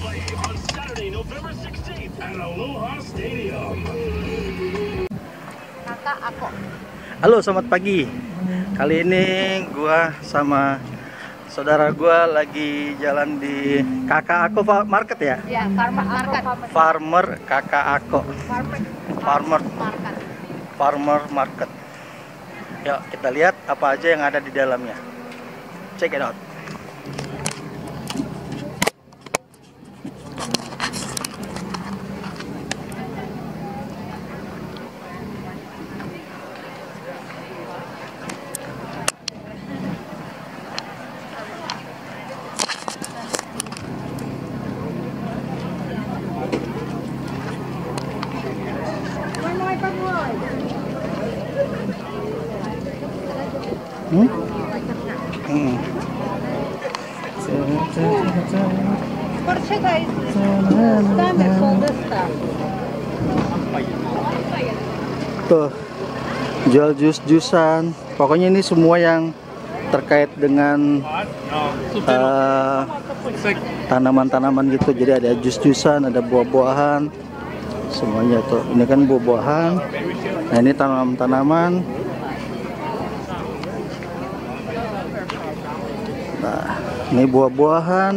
on Saturday, November 16th at Aloha Stadium. Kakak aku. Halo, selamat pagi. Kali ini gua sama saudara gua lagi jalan di Kakak Ako Market ya? Ya, Farmer Market. Farmer Kakak Ako. Farmer Market. Yuk kita lihat apa aja yang ada di dalamnya. Check it out. Tuh, jual jus-jusan. Pokoknya ini semua yang terkait dengan tanaman-tanaman gitu. Jadi ada jus-jusan, ada buah-buahan, semuanya tuh. Ini kan buah-buahan. Nah, ini tanaman-tanaman. Nah, ini buah-buahan.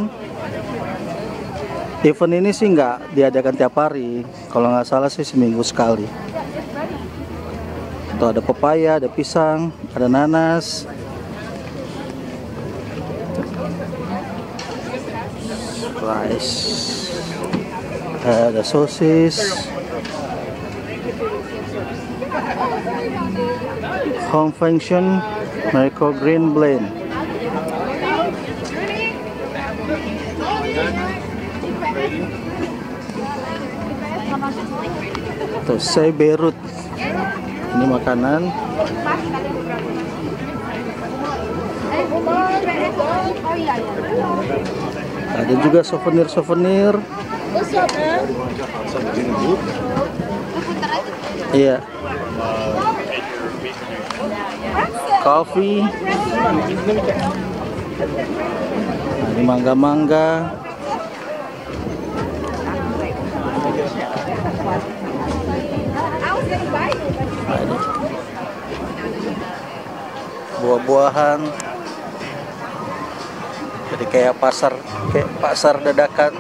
Event ini sih nggak diadakan tiap hari. Kalau nggak salah sih seminggu sekali. Tuh ada pepaya, ada pisang, ada nanas. Rice. Ada sosis. Home function microgreen blend. Tuh, say Beirut. Ini makanan. Ada juga souvenir-souvenir. Iya. Coffee. Nah, ini mangga-mangga. Buah-buahan. Jadi kayak pasar dadakan.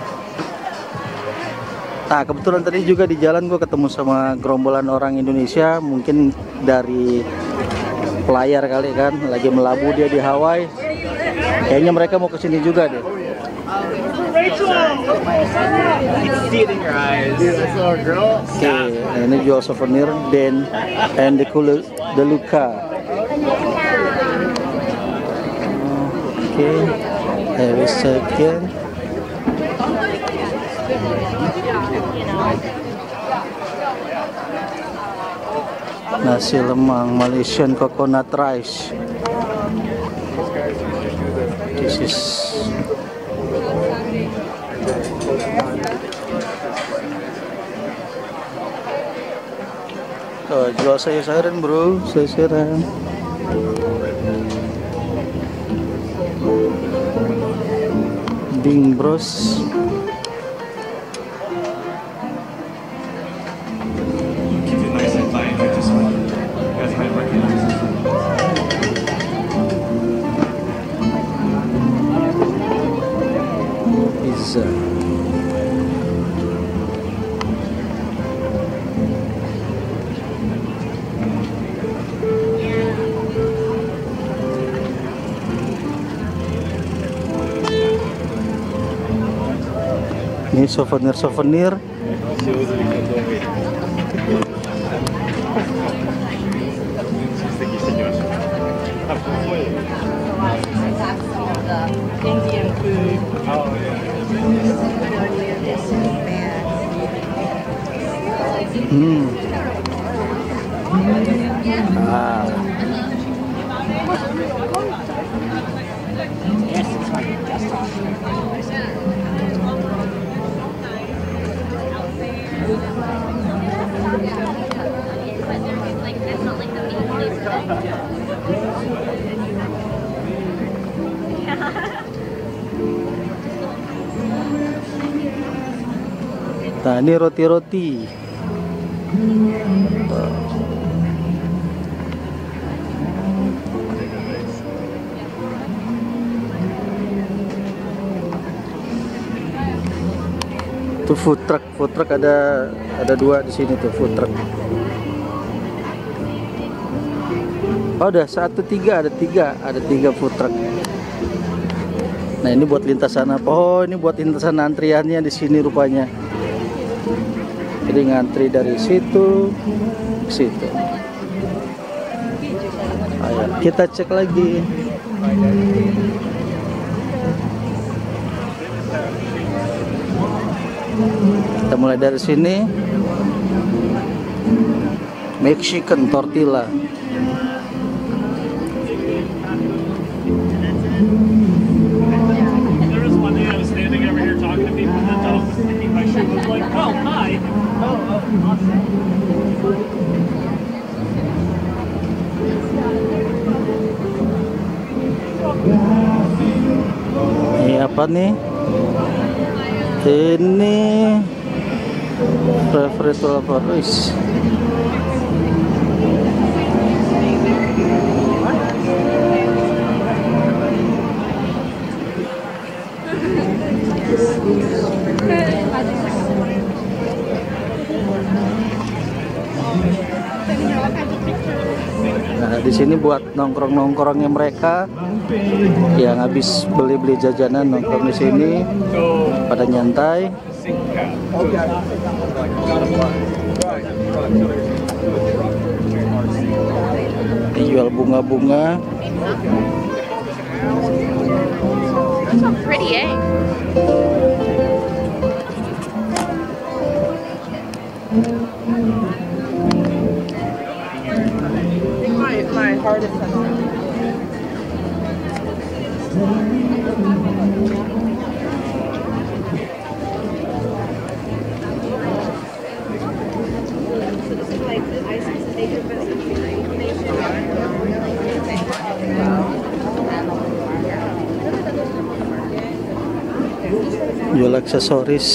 Nah, kebetulan tadi juga di jalan gue ketemu sama gerombolan orang Indonesia, mungkin dari pelayar kali kan, lagi melabuh dia di Hawaii. Kayaknya mereka mau kesini juga deh. Oke, nah ini jual souvenir Dan and the Luca. Oke, have a second. Nasi lemang Malaysian coconut rice. This is tuh, jual sayur-sayuran bro, sayur-sayuran. Bing Bros. Pizza. Ini souvenir-souvenir. Indian food. Ah. Nah, ini roti-roti. Itu food truck ada 2 di sini tuh food truck. Oh, udah 1, 3, ada 3 food truck. Nah, ini buat lintasan apa? Oh, ini buat lintasan antriannya di sini rupanya. Jadi ngantri dari situ ke situ. Ayo kita cek lagi. Kita mulai dari sini. Mexican tortilla. There was one day I was standing over here talking to people, and the dog was licking my shoe. I was like, oh, hi. Oh, awesome. Ini apa nih? Ini favorite favoris. Nah, di sini buat nongkrong-nongkrongnya mereka yang habis beli-beli jajanan, nongkrong di sini pada nyantai. Ini jual bunga-bunga. So pretty, eh? My heart is Jual aksesoris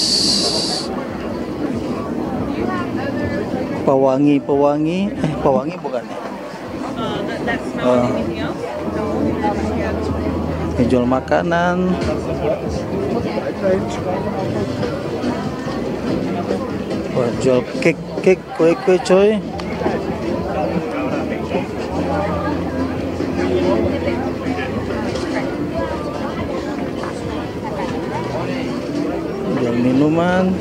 pewangi bukan ya? Jual makanan. Wah, jual kue coy. Jual minuman.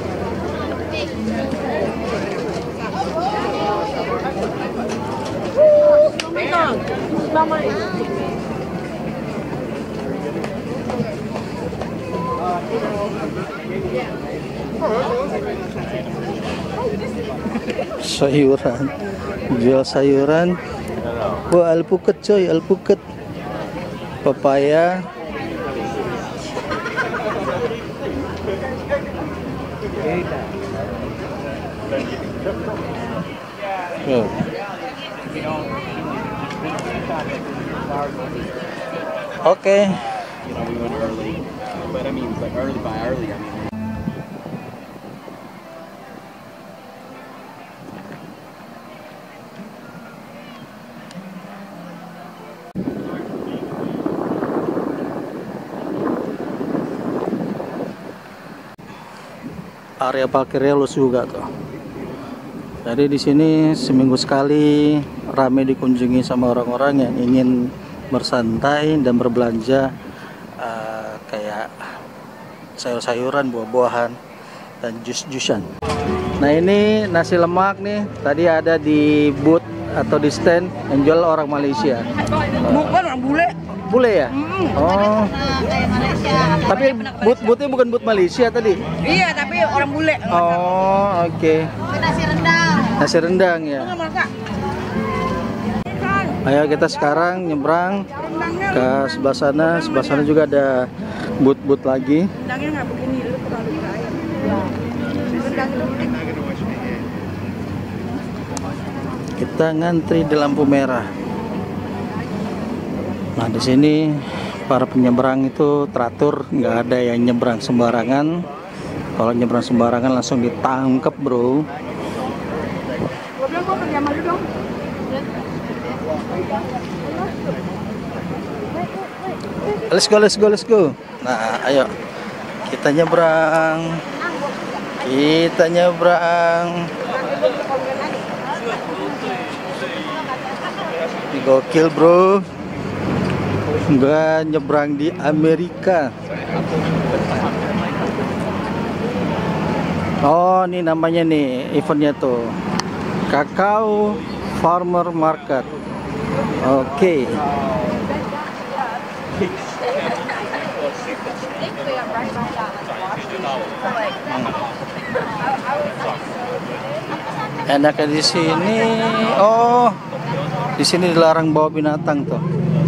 Sayuran, jual sayuran. Wah, alpukat coy, alpukat. Papaya. Oh. Oke. Area parkirnya luas juga tuh. Jadi di sini seminggu sekali ramai dikunjungi sama orang-orang yang ingin bersantai dan berbelanja kayak sayur-sayuran, buah-buahan, dan jus-jusan. Nah, ini nasi lemak nih. Tadi ada di booth atau di stand yang jual orang Malaysia. Bukan orang bule. Bule ya? Oh. Tapi booth-boothnya bukan booth Malaysia tadi? Iya, tapi orang bule. Oh, oke. Nasi rendang. Nasi rendang ya. Ayo kita sekarang nyebrang ke sebelah sana. Sebelah sana juga ada booth-booth lagi. Rendangnya nggak begini, lu terlalu kaya. Kita ngantri di lampu merah. Nah, di sini para penyeberang itu teratur, nggak ada yang nyebrang sembarangan. Kalau nyebrang sembarangan langsung ditangkap, bro. Gua bilang gua kerja sama lu dong. Let's go. Nah, ayo. Kita nyebrang. Ini gokil, bro. Nggak nyebrang di Amerika. Oh, ini namanya nih eventnya tuh Kakao Farmer Market. Oke. Enaknya di sini. Oh, di sini dilarang bawa binatang tuh.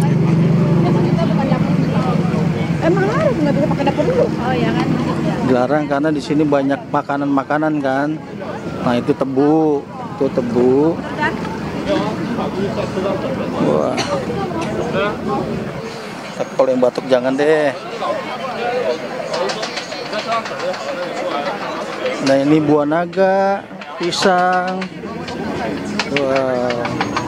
Emang harus nggak bisa pakai dapur dulu? Oh ya kan? Dilarang karena di sini banyak makanan-makanan kan. Nah, itu tebu. Wah. Tapi kalau yang batuk jangan deh. Nah, ini buah naga, pisang. Wow.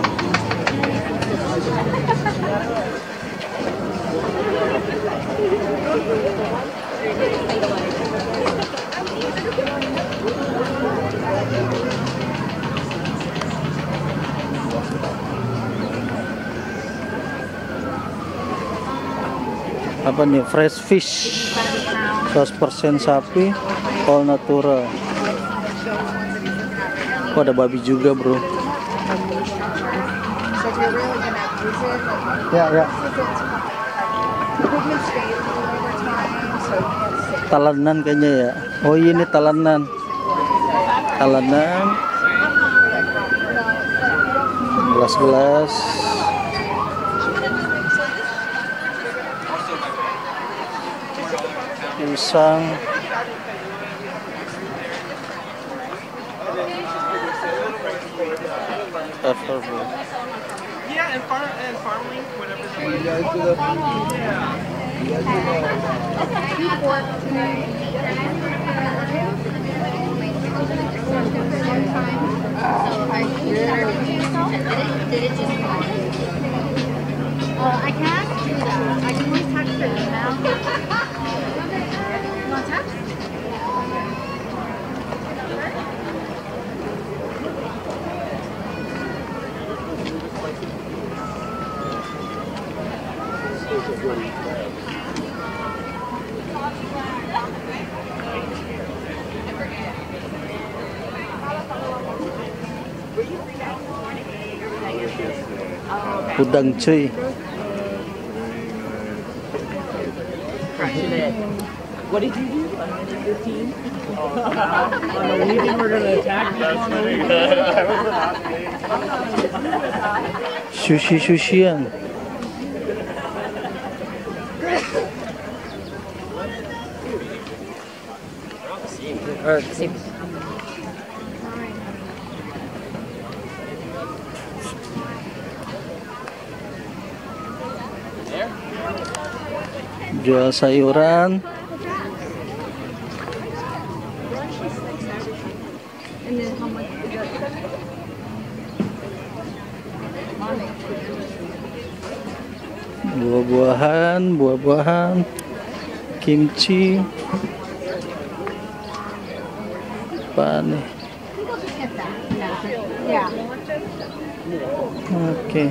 Apa nih, fresh fish 100% sapi, all natural. Oh, ada babi juga, bro. Ya. Talenan kayaknya ya. Oh, ini talenan. Gelas-gelas. Pisang. Yeah, and farming, whatever. I can't do that. I can always text her email. You want text? Udang cuy. What did you do? 115? On the weekend we're gonna attack people. Sushian. Jual sayuran. Buah-buahan, kimchi. Apa nih? Oke.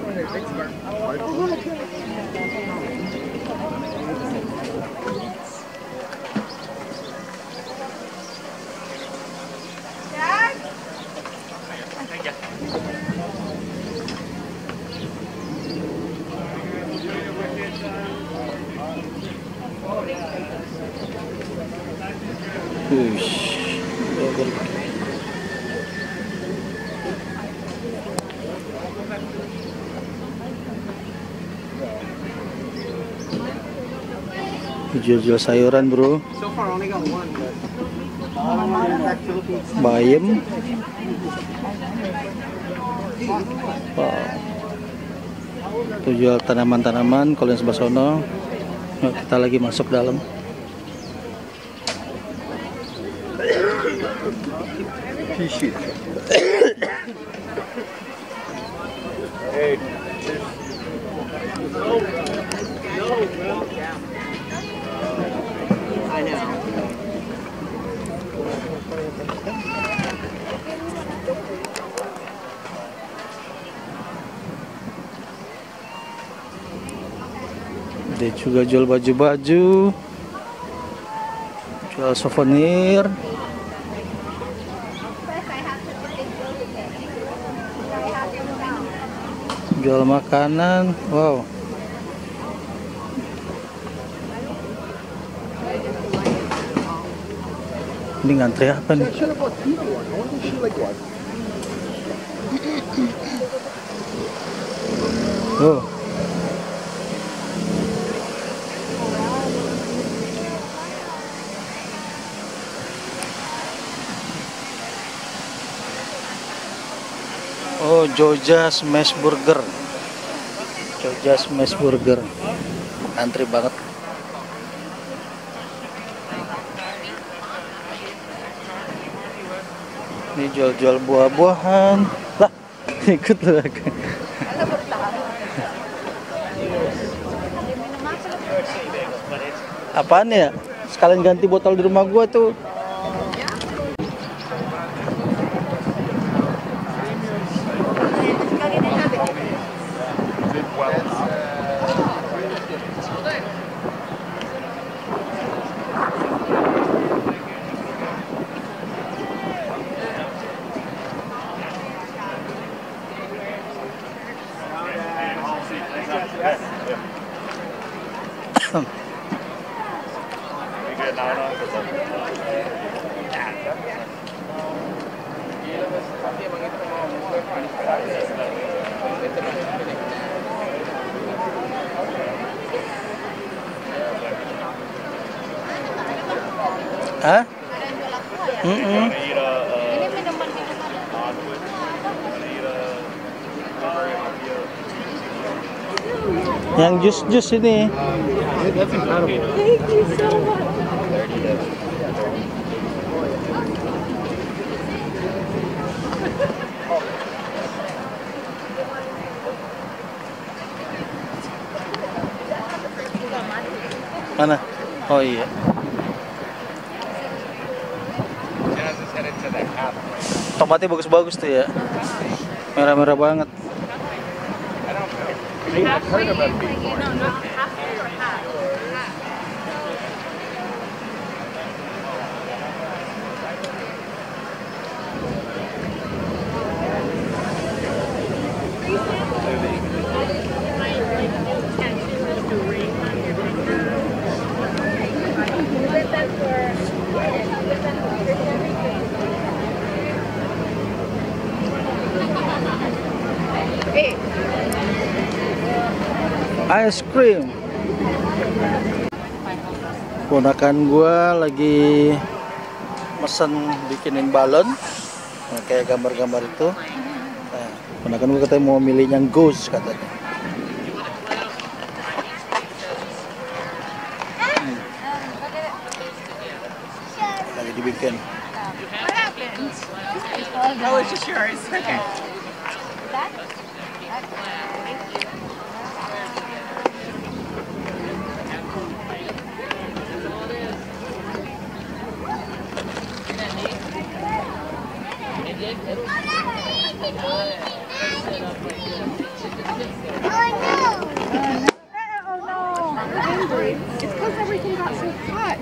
Jual-jual sayuran, bro. Bayam. Wow. Itu jual tanaman-tanaman. Kalau yang sebelah sono, kita lagi masuk dalam. 续。 Dia juga jual baju-baju, jual souvenir. Jual makanan, wow. Ini ngantri apa nih? Oh. Oh, Jogja Smash Burger. Jogja Smash Burger. Antri banget. Ini jual-jual buah-buahan. Lah, ikut lagi. Apaan ya? Sekalian ganti botol di rumah gua tuh. Hah? Ini minuman. Yang jus-jus ini. That's incredible. Thank you so much. Mana? Oh iya. Tomatnya bagus-bagus tuh ya. Merah-merah banget. Ice cream. Ponakan gua lagi mesen bikinin balon, nah, kayak gambar-gambar itu. Nah, ponakan gua katanya mau milih yang ghost katanya. Lagi dibikin. Oh, it's just yours. Okay. It's because everything got so hot.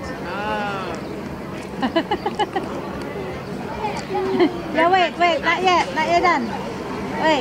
Yeah, wait, not yet done. Wait.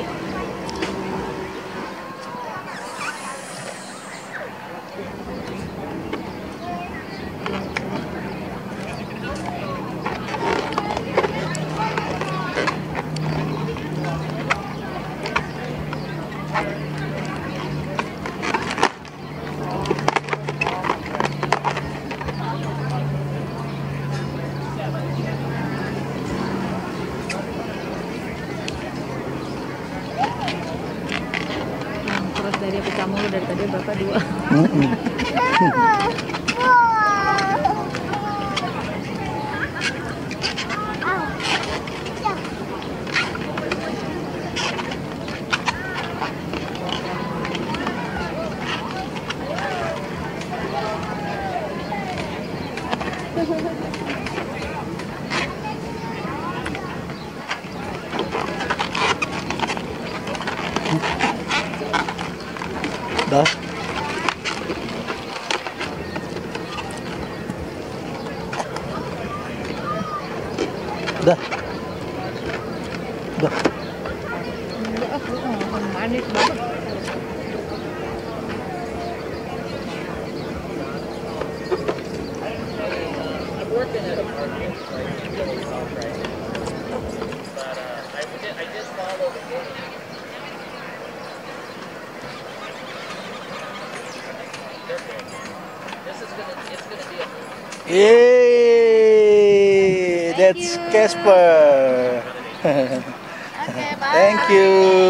Dari pecah mulu dari tadi Bapak 2. Dah. Dah. Dah. Manis banget. Yay! That's Casper. Oke, bye. Thank you.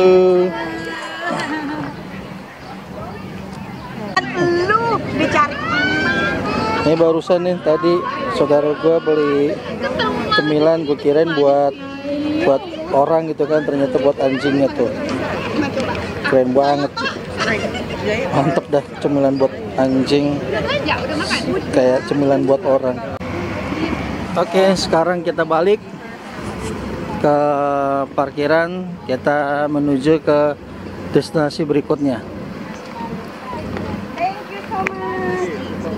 Lu dicari Ini barusan nih tadi saudara gua beli cemilan, gue kirain buat orang gitu kan, ternyata buat anjingnya tuh. Keren banget. Mantep dah, cemilan buat anjing kayak cemilan buat orang. Oke, sekarang kita balik ke parkiran, kita menuju ke destinasi berikutnya. Thank you so much.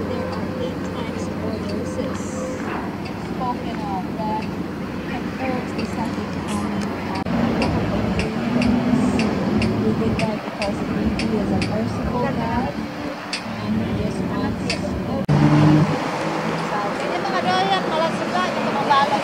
Ini mga doyan, malas suka, yung mabalag.